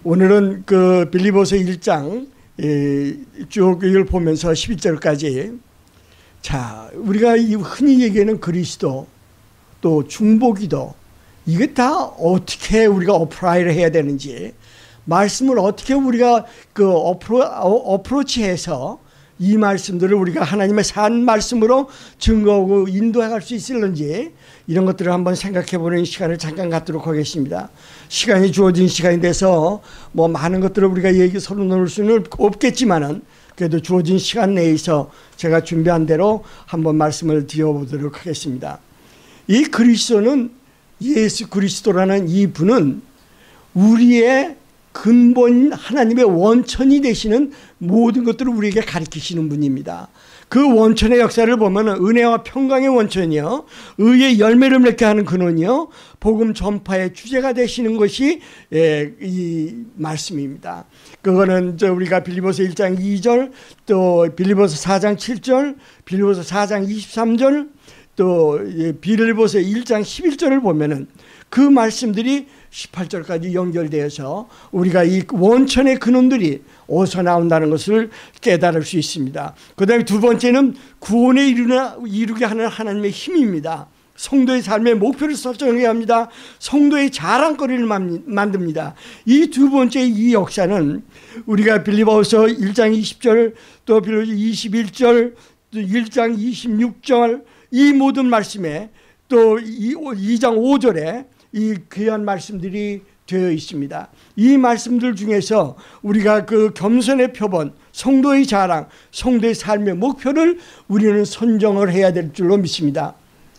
오늘은 그 빌립보서 1장 쭉 이걸 보면서 11절까지 자, 우리가 흔히 얘기하는 그리스도 또 중보기도 이게 다 어떻게 우리가 어플라이를 해야 되는지 말씀을 어떻게 우리가 그 어프로치해서 이 말씀들을 우리가 하나님의 산 말씀으로 증거하고 인도해갈 수 있을는지 이런 것들을 한번 생각해보는 시간을 잠깐 갖도록 하겠습니다. 시간이 주어진 시간이 돼서 뭐 많은 것들을 우리가 서로 나눌 수는 없겠지만은 그래도 주어진 시간 내에서 제가 준비한 대로 한번 말씀을 드려보도록 하겠습니다. 이 그리스도는 예수 그리스도라는 이 분은 우리의 근본 하나님의 원천이 되시는 모든 것들을 우리에게 가르치시는 분입니다. 그 원천의 역사를 보면 은혜와 평강의 원천이요, 의의 열매를 맺게 하는 근원이요, 복음 전파의 주제가 되시는 것이 이 말씀입니다. 그거는 우리가 빌립보서 1장 2절, 또 빌립보서 4장 7절, 빌립보서 4장 23절, 또 빌립보서 1장 11절을 보면은 그 말씀들이 18절까지 연결되어서 우리가 이 원천의 근원들이 어디서 나온다는 것을 깨달을 수 있습니다. 그 다음에 두 번째는 구원에 이루게 하는 하나님의 힘입니다. 성도의 삶의 목표를 설정해야 합니다. 성도의 자랑거리를 만듭니다. 이 두 번째 이 역사는 우리가 빌립보서 1장 20절 또 빌립보서 21절 또 1장 26절 이 모든 말씀에 또 2장 5절에 이 귀한 말씀들이 되어 있습니다. 이 말씀들 중에서 우리가 그 겸손의 표본, 성도의 자랑, 성도의 삶의 목표를 우리는 선정을 해야 될 줄로 믿습니다.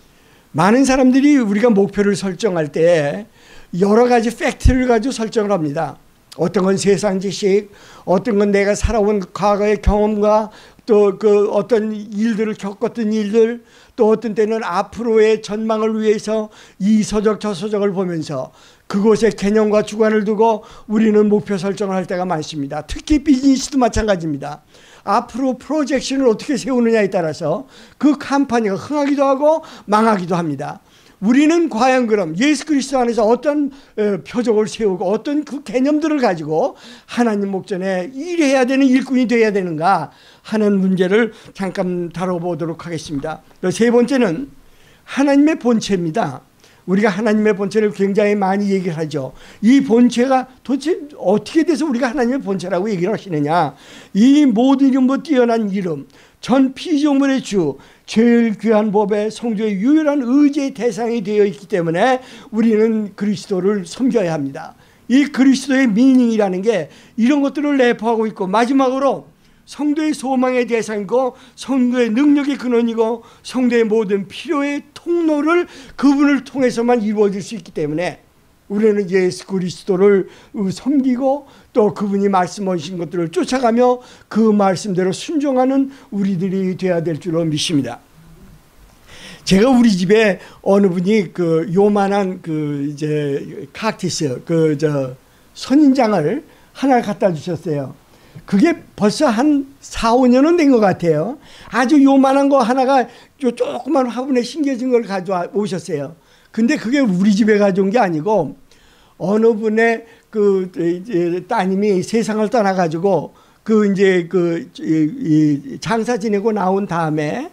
많은 사람들이 우리가 목표를 설정할 때 여러 가지 팩트를 가지고 설정을 합니다. 어떤 건 세상 지식, 어떤 건 내가 살아온 과거의 경험과 또 그 어떤 일들을 겪었던 일들, 또 어떤 때는 앞으로의 전망을 위해서 이 서적 저 서적을 보면서 그곳에 개념과 주관을 두고 우리는 목표 설정을 할 때가 많습니다. 특히 비즈니스도 마찬가지입니다. 앞으로 프로젝션을 어떻게 세우느냐에 따라서 그 컴퍼니가 흥하기도 하고 망하기도 합니다. 우리는 과연 그럼 예수 그리스도 안에서 어떤 표적을 세우고 어떤 그 개념들을 가지고 하나님 목전에 일해야 되는 일꾼이 되어야 되는가 하는 문제를 잠깐 다뤄보도록 하겠습니다. 세 번째는 하나님의 본체입니다. 우리가 하나님의 본체를 굉장히 많이 얘기를 하죠. 이 본체가 도대체 어떻게 돼서 우리가 하나님의 본체라고 얘기를 하시느냐. 이 모든 이름보다 뛰어난 이름, 전 피조물의 주, 제일 귀한 법의 성도의 유일한 의지의 대상이 되어 있기 때문에 우리는 그리스도를 섬겨야 합니다. 이 그리스도의 미닝이라는 게 이런 것들을 내포하고 있고, 마지막으로 성도의 소망의 대상이고 성도의 능력의 근원이고 성도의 모든 필요의 통로를 그분을 통해서만 이루어질 수 있기 때문에 우리는 예수 그리스도를 섬기고 또 그분이 말씀하신 것들을 쫓아가며 그 말씀대로 순종하는 우리들이 되어야 될 줄로 믿습니다. 제가 우리 집에 어느 분이 그 요만한 그 이제 칵티스 선인장을 하나 갖다 주셨어요. 그게 벌써 한 4, 5년은 된 것 같아요. 아주 요만한 거 하나가 조그만 화분에 심겨진 걸 가져오셨어요. 근데 그게 우리 집에 가져온 게 아니고 어느 분의 그 따님이 세상을 떠나가지고 그 이제 장사 지내고 나온 다음에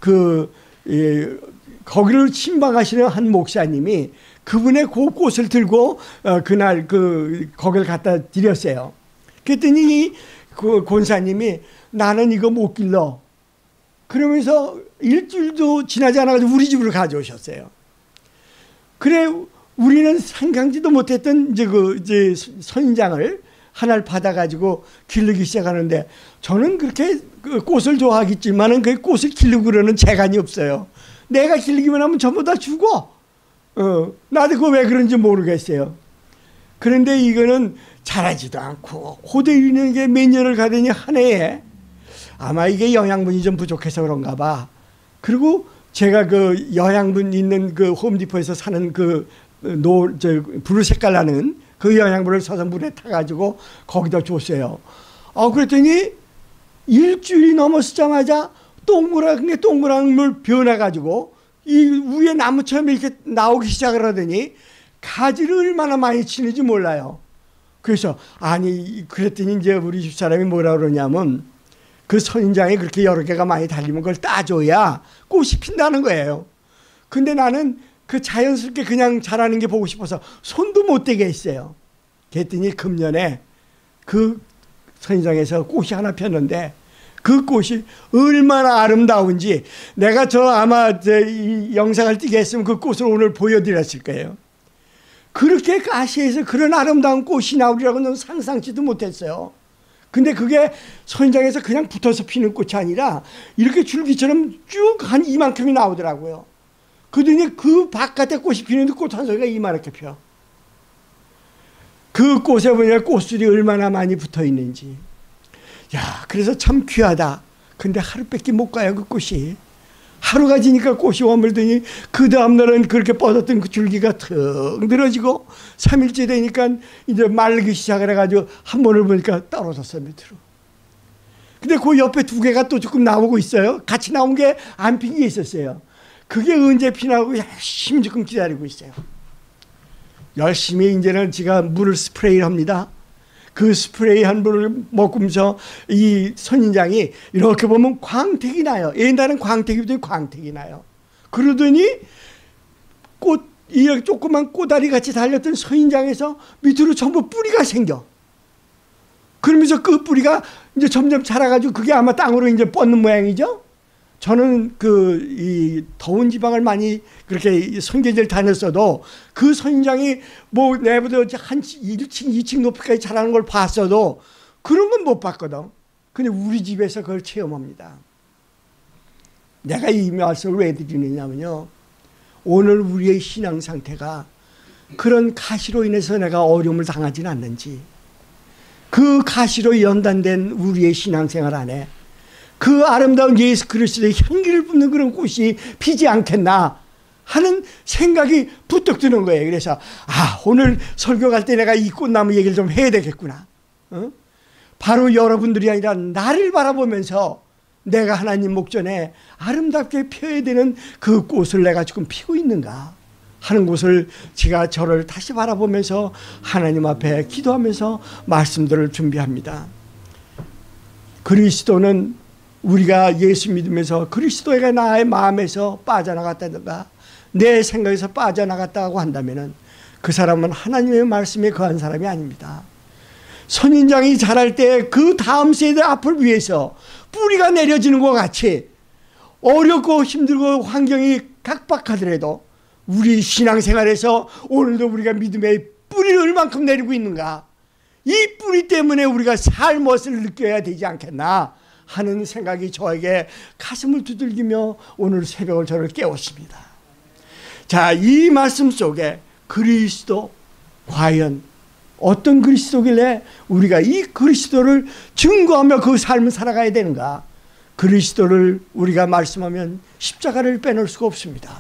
거기를 신방하시는 한 목사님이 그분의 그 꽃을 들고 그날 거기를 갖다 드렸어요. 그랬더니 그 권사님이 나는 이거 못 길러. 그러면서 일주일도 지나지 않아가지고 우리 집으로 가져오셨어요. 그래 우리는 상상지도 못했던 이제 선인장을 하나를 받아가지고 기르기 시작하는데 저는 그렇게 그 꽃을 좋아하겠지만은 그 꽃을 기르고 그러는 재간이 없어요. 내가 기르기만 하면 전부 다 죽어. 나도 그거 왜 그런지 모르겠어요. 그런데 이거는 자라지도 않고 호되이는 게 몇 년을 가더니 한 해에 아마 이게 영양분이 좀 부족해서 그런가 봐. 그리고 제가 그 영양분 있는 그 홈디포에서 사는 블루 색깔 나는 그 영양분을 사서 물에 타가지고 거기다 줬어요. 그랬더니 일주일이 넘었자마자 동그란 물 변해가지고 이 위에 나무처럼 이렇게 나오기 시작을 하더니 가지를 얼마나 많이 치는지 몰라요. 그래서 아니 그랬더니 이제 우리 집사람이 뭐라 그러냐면 그 선인장이 그렇게 여러 개가 많이 달리면 그걸 따줘야 꽃이 핀다는 거예요. 근데 나는 그 자연스럽게 그냥 자라는 게 보고 싶어서 손도 못 대게 했어요. 그랬더니 금년에 그 선인장에서 꽃이 하나 폈는데 그 꽃이 얼마나 아름다운지 내가 아마 이 영상을 띄게 했으면 그 꽃을 오늘 보여드렸을 거예요. 그렇게 가시에서 그런 아름다운 꽃이 나오리라고는 상상치도 못했어요. 근데 그게 선인장에서 그냥 붙어서 피는 꽃이 아니라 이렇게 줄기처럼 쭉 한 이만큼이 나오더라고요. 그러더니 그 바깥에 꽃이 피는데 꽃 한 송이가 이만하게 펴. 그 꽃에 보니까 꽃술이 얼마나 많이 붙어 있는지. 야, 그래서 참 귀하다. 근데 하루밖에 못 가요, 그 꽃이. 하루가 지니까 꽃이 머물더니 그 다음날은 그렇게 뻗었던 그 줄기가 턱 늘어지고 3일째 되니까 이제 말르기 시작을 해가지고 한 번을 보니까 떨어졌어요, 밑으로. 근데 그 옆에 두 개가 또 조금 나오고 있어요. 같이 나온 게 안 핀 게 있었어요. 그게 언제 피나고 열심히 지금 기다리고 있어요. 열심히 이제는 제가 물을 스프레이를 합니다. 그 스프레이 한 물을 먹으면서 이 선인장이 이렇게 보면 광택이 나요. 옛날엔 광택이 광택이 나요. 그러더니 이 조그만 꼬다리 같이 달렸던 선인장에서 밑으로 전부 뿌리가 생겨. 그러면서 그 뿌리가 이제 점점 자라가지고 그게 아마 땅으로 이제 뻗는 모양이죠. 저는 이 더운 지방을 많이 그렇게 선교지를 다녔어도 그 선인장이 뭐 내보다 한 1층, 2층 높이까지 자라는 걸 봤어도 그런 건 못 봤거든. 근데 우리 집에서 그걸 체험합니다. 내가 이 말씀을 왜 드리느냐면요. 오늘 우리의 신앙 상태가 그런 가시로 인해서 내가 어려움을 당하지는 않는지, 그 가시로 연단된 우리의 신앙생활 안에 그 아름다운 예수 그리스도의 향기를 붓는 그런 꽃이 피지 않겠나 하는 생각이 부쩍 드는 거예요. 그래서 오늘 설교 갈 때 내가 이 꽃나무 얘기를 좀 해야 되겠구나. 바로 여러분들이 아니라 나를 바라보면서 내가 하나님 목전에 아름답게 펴야 되는 그 꽃을 내가 지금 피고 있는가 하는 것을 제가 저를 다시 바라보면서 하나님 앞에 기도하면서 말씀들을 준비합니다. 그리스도는 우리가 예수 믿으면서 그리스도가 나의 마음에서 빠져나갔다든가 내 생각에서 빠져나갔다고 한다면 그 사람은 하나님의 말씀에 거한 사람이 아닙니다. 선인장이 자랄 때 그 다음 세대 앞을 위해서 뿌리가 내려지는 것 같이 어렵고 힘들고 환경이 각박하더라도 우리 신앙생활에서 오늘도 우리가 믿음의 뿌리를 얼만큼 내리고 있는가, 이 뿌리 때문에 우리가 살 것을 느껴야 되지 않겠나 하는 생각이 저에게 가슴을 두들기며 오늘 새벽을 저를 깨웠습니다. 자, 이 말씀 속에 그리스도 과연 어떤 그리스도길래 우리가 이 그리스도를 증거하며 그 삶을 살아가야 되는가? 그리스도를 우리가 말씀하면 십자가를 빼놓을 수가 없습니다.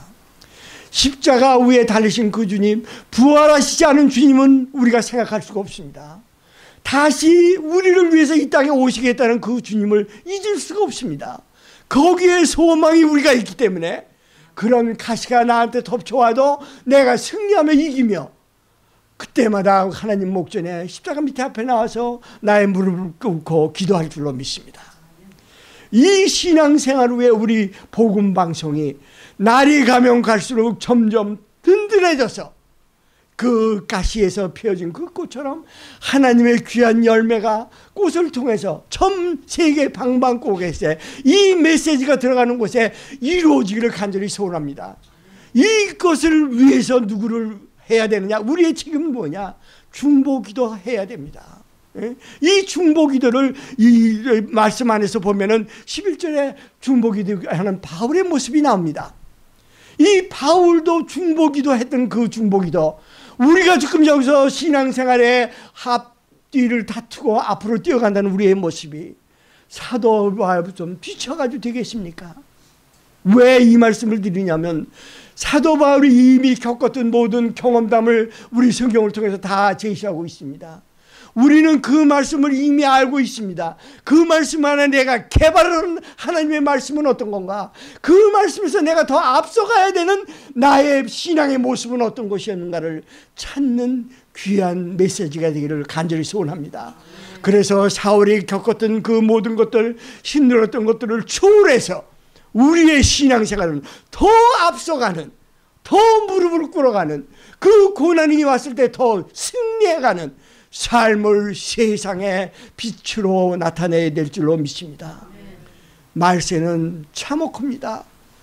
십자가 위에 달리신 그 주님, 부활하시지 않은 주님은 우리가 생각할 수가 없습니다. 다시 우리를 위해서 이 땅에 오시겠다는 그 주님을 잊을 수가 없습니다. 거기에 소망이 우리가 있기 때문에 그런 가시가 나한테 덮쳐와도 내가 승리하며 이기며 그때마다 하나님 목전에 십자가 밑에 앞에 나와서 나의 무릎을 꿇고 기도할 줄로 믿습니다. 이 신앙생활 후에 우리 복음방송이 날이 가면 갈수록 점점 든든해져서 그 가시에서 피어진 그 꽃처럼 하나님의 귀한 열매가 꽃을 통해서 전 세계 방방곡곡에 이 메시지가 들어가는 곳에 이루어지기를 간절히 소원합니다. 이것을 위해서 누구를 해야 되느냐? 우리의 책임은 뭐냐? 중보기도 해야 됩니다. 이 중보기도를 이 말씀 안에서 보면은 11절에 중보기도 하는 바울의 모습이 나옵니다. 이 바울도 중보기도 했던 그 중보기도, 우리가 지금 여기서 신앙생활에 앞뒤를 다투고 앞으로 뛰어간다는 우리의 모습이 사도와 좀 비춰가지고 되겠습니까? 왜 이 말씀을 드리냐면 사도 바울이 이미 겪었던 모든 경험담을 우리 성경을 통해서 다 제시하고 있습니다. 우리는 그 말씀을 이미 알고 있습니다. 그 말씀 안에 내가 개발하는 하나님의 말씀은 어떤 건가? 그 말씀에서 내가 더 앞서가야 되는 나의 신앙의 모습은 어떤 것이었는가를 찾는 귀한 메시지가 되기를 간절히 소원합니다. 그래서 사울이 겪었던 그 모든 것들, 힘들었던 것들을 초월해서 우리의 신앙생활은 더 앞서가는, 더 무릎을 꿇어가는, 그 고난이 왔을 때 더 승리해가는 삶을 세상에 빛으로 나타내야 될 줄로 믿습니다. 말세는 참혹합니다.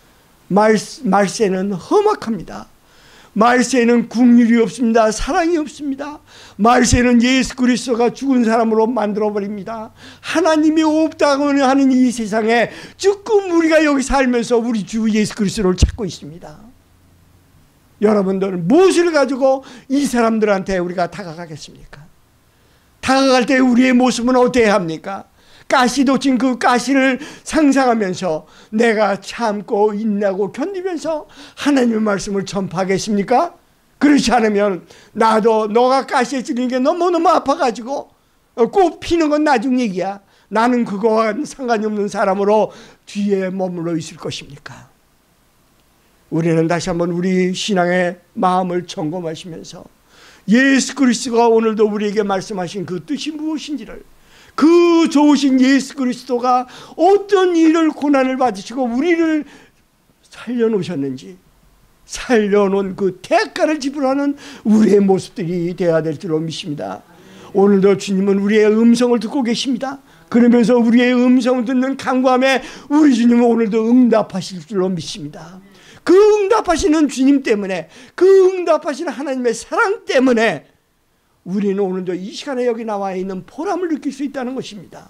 말세는 험악합니다. 말세는 긍휼이 없습니다. 사랑이 없습니다. 말세는 예수 그리스도가 죽은 사람으로 만들어버립니다. 하나님이 없다고 하는 이 세상에 조금 우리가 여기 살면서 우리 주 예수 그리스도를 찾고 있습니다. 여러분들은 무엇을 가지고 이 사람들한테 우리가 다가가겠습니까? 다가갈 때 우리의 모습은 어때야 합니까? 가시 돋친 그 가시를 상상하면서 내가 참고 인내하고 견디면서 하나님의 말씀을 전파하겠습니까? 그렇지 않으면 나도 너가 가시에 찔린 게 너무너무 아파가지고 꽃 피는 건 나중 얘기야. 나는 그거와 상관이 없는 사람으로 뒤에 머물러 있을 것입니까? 우리는 다시 한번 우리 신앙의 마음을 점검하시면서 예수 그리스도가 오늘도 우리에게 말씀하신 그 뜻이 무엇인지를, 그 좋으신 예수 그리스도가 어떤 일을 고난을 받으시고 우리를 살려놓으셨는지, 살려놓은 그 대가를 지불하는 우리의 모습들이 되어야 될 줄로 믿습니다. 오늘도 주님은 우리의 음성을 듣고 계십니다. 그러면서 우리의 음성을 듣는 간구함에 우리 주님은 오늘도 응답하실 줄로 믿습니다. 그 응답하시는 주님 때문에, 그 응답하시는 하나님의 사랑 때문에 우리는 오늘도 이 시간에 여기 나와 있는 보람을 느낄 수 있다는 것입니다.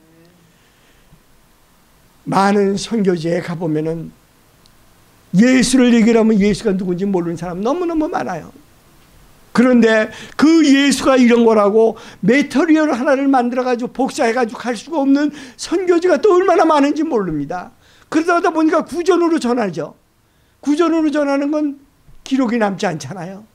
많은 선교지에 가보면은 예수를 얘기하면 예수가 누군지 모르는 사람 너무너무 많아요. 그런데 그 예수가 이런 거라고 메터리얼 하나를 만들어가지고 복사해가지고 갈 수가 없는 선교지가 또 얼마나 많은지 모릅니다. 그러다 보니까 구전으로 전하죠. 구전으로 전하는 건 기록이 남지 않잖아요.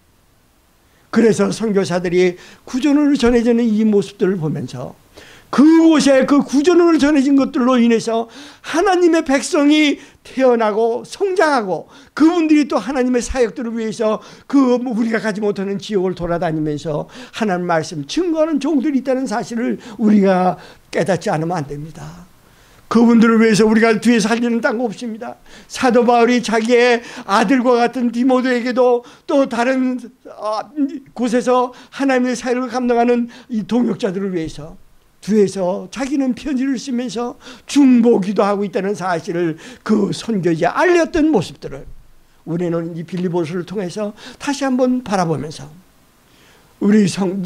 그래서 선교사들이 구전으로 전해지는 이 모습들을 보면서 그곳에 그 구전으로 전해진 것들로 인해서 하나님의 백성이 태어나고 성장하고 그분들이 또 하나님의 사역들을 위해서 그 우리가 가지 못하는 지역을 돌아다니면서 하나님 말씀 증거하는 종들이 있다는 사실을 우리가 깨닫지 않으면 안 됩니다. 그분들을 위해서 우리가 뒤에서 할 일은 딴 거 없습니다. 사도 바울이 자기의 아들과 같은 디모데에게도 또 다른 곳에서 하나님의 사역을 감당하는 이 동역자들을 위해서 뒤에서 자기는 편지를 쓰면서 중보기도 하고 있다는 사실을 그 선교지에 알렸던 모습들을 우리는 이 빌립보서를 통해서 다시 한번 바라보면서 우리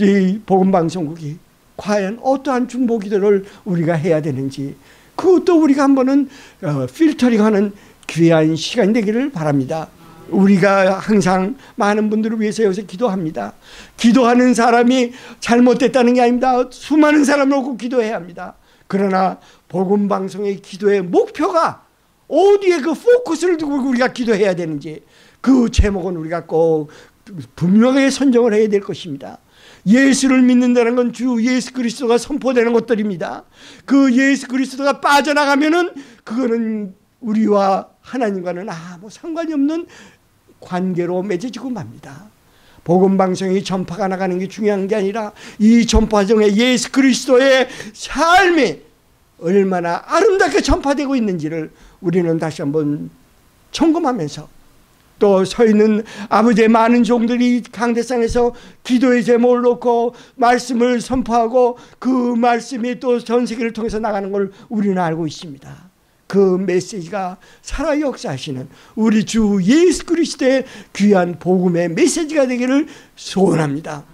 복음방송국이 과연 어떠한 중보기도를 우리가 해야 되는지 그것도 우리가 한번은 필터링하는 귀한 시간이 되기를 바랍니다. 우리가 항상 많은 분들을 위해서 여기서 기도합니다. 기도하는 사람이 잘못됐다는 게 아닙니다. 수많은 사람을 놓고 기도해야 합니다. 그러나 복음방송의 기도의 목표가 어디에 그 포커스를 두고 우리가 기도해야 되는지 그 제목은 우리가 꼭 분명하게 선정을 해야 될 것입니다. 예수를 믿는다는 건 주 예수 그리스도가 선포되는 것들입니다. 그 예수 그리스도가 빠져나가면은 그거는 우리와 하나님과는 아무 상관이 없는 관계로 맺어지고 맙니다. 복음방송이 전파가 나가는 게 중요한 게 아니라 이 전파 중에 예수 그리스도의 삶이 얼마나 아름답게 전파되고 있는지를 우리는 다시 한번 점검하면서 또 서 있는 아버지의 많은 종들이 강대상에서 기도의 제목을 놓고 말씀을 선포하고 그 말씀이 또 전 세계를 통해서 나가는 걸 우리는 알고 있습니다. 그 메시지가 살아 역사하시는 우리 주 예수 그리스도의 귀한 복음의 메시지가 되기를 소원합니다.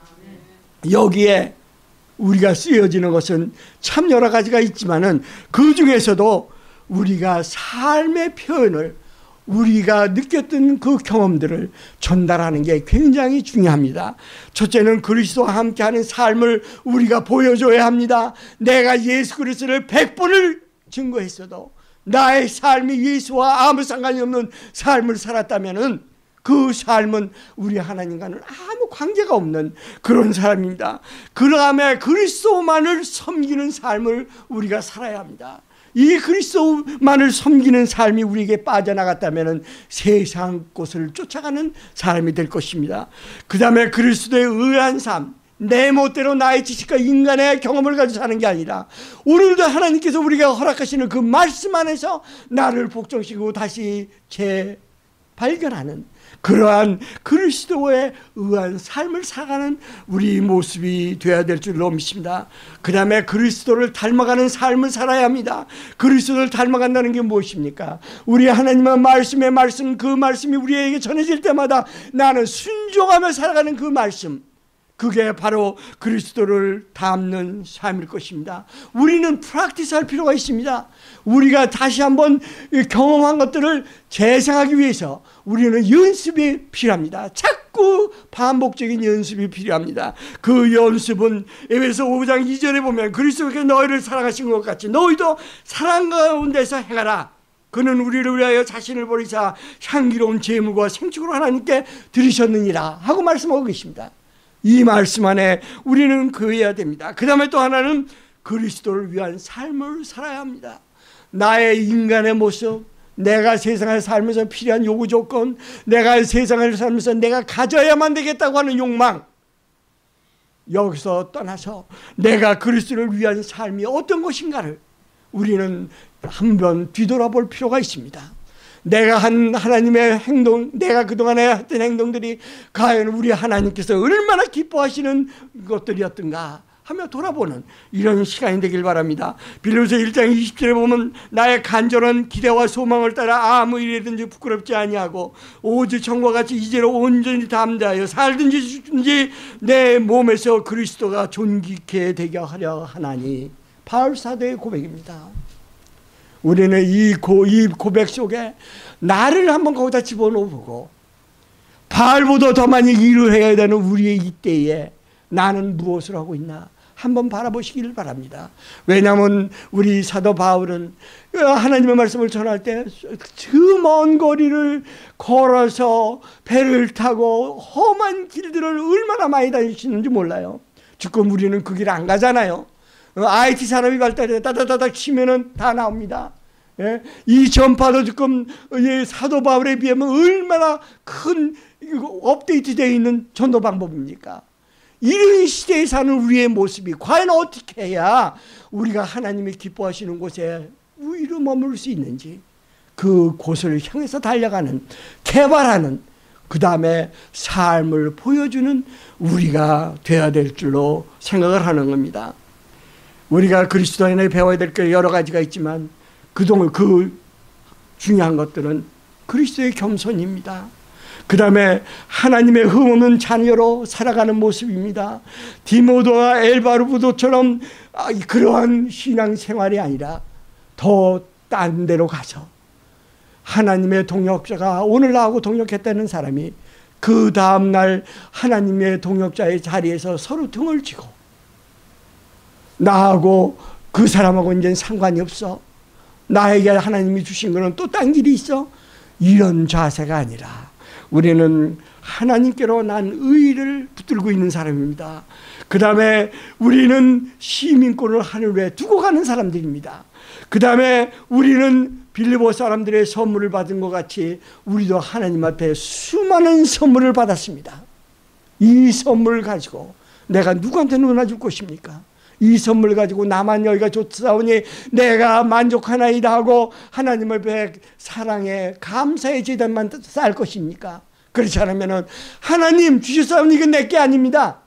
여기에 우리가 쓰여지는 것은 참 여러 가지가 있지만은 그 중에서도 우리가 삶의 표현을 우리가 느꼈던 그 경험들을 전달하는 게 굉장히 중요합니다. 첫째는 그리스도와 함께하는 삶을 우리가 보여줘야 합니다. 내가 예수 그리스도를 100번을 증거했어도 나의 삶이 예수와 아무 상관이 없는 삶을 살았다면은 그 삶은 우리 하나님과는 아무 관계가 없는 그런 사람입니다. 그 다음에 그리스도만을 섬기는 삶을 우리가 살아야 합니다. 이 그리스도만을 섬기는 삶이 우리에게 빠져나갔다면 세상 곳을 쫓아가는 사람이 될 것입니다. 그 다음에 그리스도에 의한 삶, 내 멋대로 나의 지식과 인간의 경험을 가지고 사는 게 아니라 오늘도 하나님께서 우리가 허락하시는 그 말씀 안에서 나를 복종시키고 다시 재발견하는 그러한 그리스도에 의한 삶을 살아가는 우리 모습이 되어야 될 줄로 믿습니다. 그 다음에 그리스도를 닮아가는 삶을 살아야 합니다. 그리스도를 닮아간다는 게 무엇입니까? 우리 하나님의 말씀의 말씀, 그 말씀이 우리에게 전해질 때마다 나는 순종하며 살아가는 그 말씀, 그게 바로 그리스도를 닮는 삶일 것입니다. 우리는 프랙티스할 필요가 있습니다. 우리가 다시 한번 경험한 것들을 재생하기 위해서 우리는 연습이 필요합니다. 자꾸 반복적인 연습이 필요합니다. 그 연습은 에베소 5장 2절에 보면 그리스도께서 너희를 사랑하신 것 같이 너희도 사랑 가운데서 행하라. 그는 우리를 위하여 자신을 버리사 향기로운 제물과 생축으로 하나님께 드리셨느니라 하고 말씀하고 계십니다. 이 말씀 안에 우리는 그해야 됩니다. 그 다음에 또 하나는 그리스도를 위한 삶을 살아야 합니다. 나의 인간의 모습, 내가 세상을 살면서 필요한 요구 조건, 내가 세상을 살면서 내가 가져야만 되겠다고 하는 욕망, 여기서 떠나서 내가 그리스도를 위한 삶이 어떤 것인가를 우리는 한번 뒤돌아볼 필요가 있습니다. 내가 한 하나님의 행동, 내가 그동안에 했던 행동들이 과연 우리 하나님께서 얼마나 기뻐하시는 것들이었던가 하며 돌아보는 이런 시간이 되길 바랍니다. 빌립보서 1장 20절에 보면 나의 간절한 기대와 소망을 따라 아무 일이든지 부끄럽지 아니하고 오직 전과 같이 이제로 온전히 담대하여 살든지 죽든지 내 몸에서 그리스도가 존귀케 되게 하려 하나니. 바울 사도의 고백입니다. 우리는 이 고백 속에 나를 한번 거기다 집어넣어보고 바울보다 더 많이 일을 해야 되는 우리의 이때에 나는 무엇을 하고 있나 한번 바라보시기를 바랍니다. 왜냐하면 우리 사도 바울은 하나님의 말씀을 전할 때 그 먼 거리를 걸어서 배를 타고 험한 길들을 얼마나 많이 다니시는지 몰라요. 지금 우리는 그 길 안 가잖아요. IT 산업이 발달해 따다다닥 치면은 다 나옵니다. 예? 이 전파도 지금 사도 바울에 비하면 얼마나 큰 업데이트되어 있는 전도 방법입니까? 이런 시대에 사는 우리의 모습이 과연 어떻게 해야 우리가 하나님이 기뻐하시는 곳에 우리로 머물 수 있는지 그 곳을 향해서 달려가는, 개발하는, 그 다음에 삶을 보여주는 우리가 되어야 될 줄로 생각을 하는 겁니다. 우리가 그리스도 안에 배워야 될 게 여러 가지가 있지만 그 중요한 것들은 그리스도의 겸손입니다. 그 다음에 하나님의 흠없는 자녀로 살아가는 모습입니다. 디모데와 엘바르부도처럼 그러한 신앙생활이 아니라 더 딴 데로 가서 하나님의 동역자가 오늘 나하고 동역했다는 사람이 그 다음날 하나님의 동역자의 자리에서 서로 등을 쥐고 나하고 그 사람하고 이제 상관이 없어. 나에게 하나님이 주신 거는 또 딴 길이 있어. 이런 자세가 아니라 우리는 하나님께로 난 의의를 붙들고 있는 사람입니다. 그 다음에 우리는 시민권을 하늘에 두고 가는 사람들입니다. 그 다음에 우리는 빌립보 사람들의 선물을 받은 것 같이 우리도 하나님 앞에 수많은 선물을 받았습니다. 이 선물을 가지고 내가 누구한테 나눠줄 것입니까? 이 선물 가지고 나만 여기가 좋사오니 내가 만족하나이다 하고 하나님 앞에 사랑의 감사의 제단만 쌓을 것입니까? 그렇지 않으면 하나님 주셨사오니 이건 내게 아닙니다.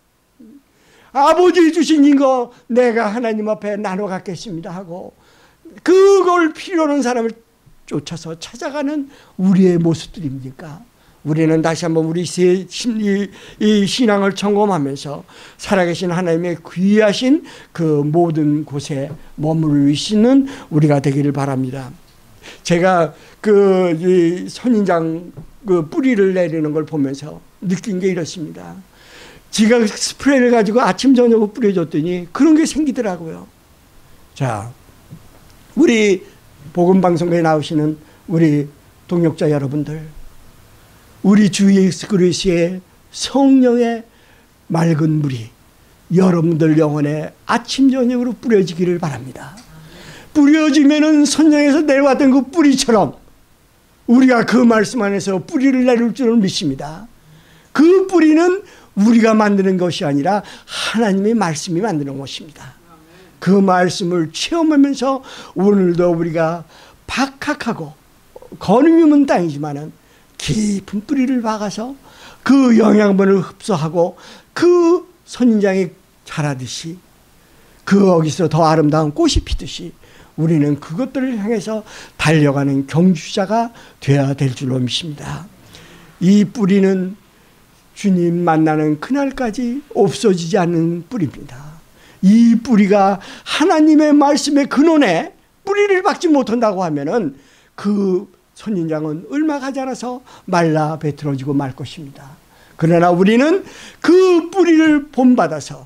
아버지 주신 이거 내가 하나님 앞에 나눠 갖겠습니다 하고 그걸 필요로 하는 사람을 쫓아서 찾아가는 우리의 모습들입니까? 우리는 다시 한번 우리 이 신앙을 점검하면서 살아계신 하나님의 귀하신 그 모든 곳에 머무르시는 우리가 되기를 바랍니다. 제가 이 선인장 그 뿌리를 내리는 걸 보면서 느낀 게 이렇습니다. 지가 스프레이를 가지고 아침 저녁으로 뿌려줬더니 그런 게 생기더라고요. 자, 우리 복음방송에 나오시는 우리 동역자 여러분들, 우리 주 예수 그리스도의 성령의 맑은 물이 여러분들 영혼에 아침 저녁으로 뿌려지기를 바랍니다. 뿌려지면은 선장에서 내려왔던 그 뿌리처럼 우리가 그 말씀 안에서 뿌리를 내릴 줄을 믿습니다. 그 뿌리는 우리가 만드는 것이 아니라 하나님의 말씀이 만드는 것입니다. 그 말씀을 체험하면서 오늘도 우리가 박학하고 거름이 없는 땅이지만은 깊은 뿌리를 박아서 그 영양분을 흡수하고 그 선인장이 자라듯이 거기서 더 아름다운 꽃이 피듯이 우리는 그것들을 향해서 달려가는 경주자가 되어야 될 줄로 믿습니다. 이 뿌리는 주님 만나는 그날까지 없어지지 않는 뿌리입니다. 이 뿌리가 하나님의 말씀의 근원에 뿌리를 박지 못한다고 하면은 그 선인장은 얼마 가지 않아서 말라 배틀어지고 말 것입니다. 그러나 우리는 그 뿌리를 본받아서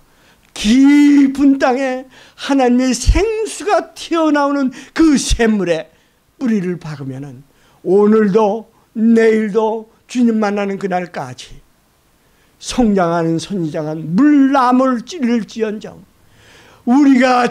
깊은 땅에 하나님의 생수가 튀어나오는 그 샘물에 뿌리를 박으면은 오늘도 내일도 주님 만나는 그날까지 성장하는 선인장은 물나물 찌를지언정 우리가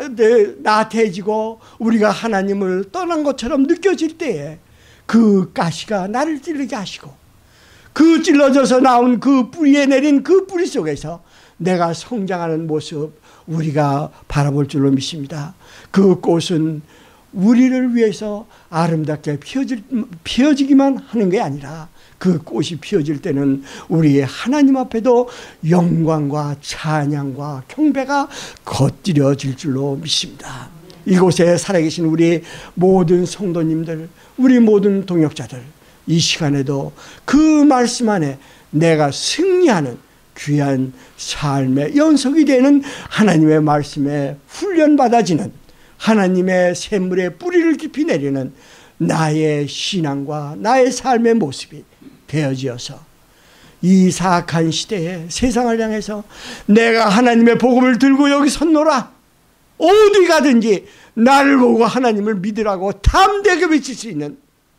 나태해지고 우리가 하나님을 떠난 것처럼 느껴질 때에 그 가시가 나를 찌르게 하시고 그 찔러져서 나온 그 뿌리에 내린 그 뿌리 속에서 내가 성장하는 모습 우리가 바라볼 줄로 믿습니다. 그 꽃은 우리를 위해서 아름답게 피어지기만 하는 게 아니라 그 꽃이 피어질 때는 우리의 하나님 앞에도 영광과 찬양과 경배가 겉들여질 줄로 믿습니다. 이곳에 살아계신 우리 모든 성도님들, 우리 모든 동역자들, 이 시간에도 그 말씀 안에 내가 승리하는 귀한 삶의 연속이 되는 하나님의 말씀에 훈련받아지는 하나님의 샘물에 뿌리를 깊이 내리는 나의 신앙과 나의 삶의 모습이 되어지어서 이 사악한 시대에 세상을 향해서 내가 하나님의 복음을 들고 여기 섰노라, 어디 가든지 나를 보고 하나님을 믿으라고 담대하게 외칠 수 있는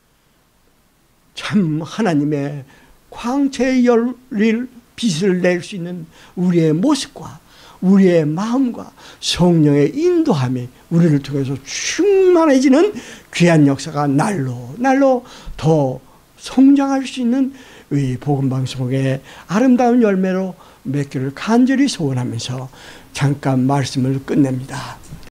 참 하나님의 광채에 열릴 빛을 낼 수 있는 우리의 모습과 우리의 마음과 성령의 인도함이 우리를 통해서 충만해지는 귀한 역사가 날로 날로 더 성장할 수 있는 이 복음방송의 아름다운 열매로 맺기를 간절히 소원하면서 잠깐 말씀을 끝냅니다.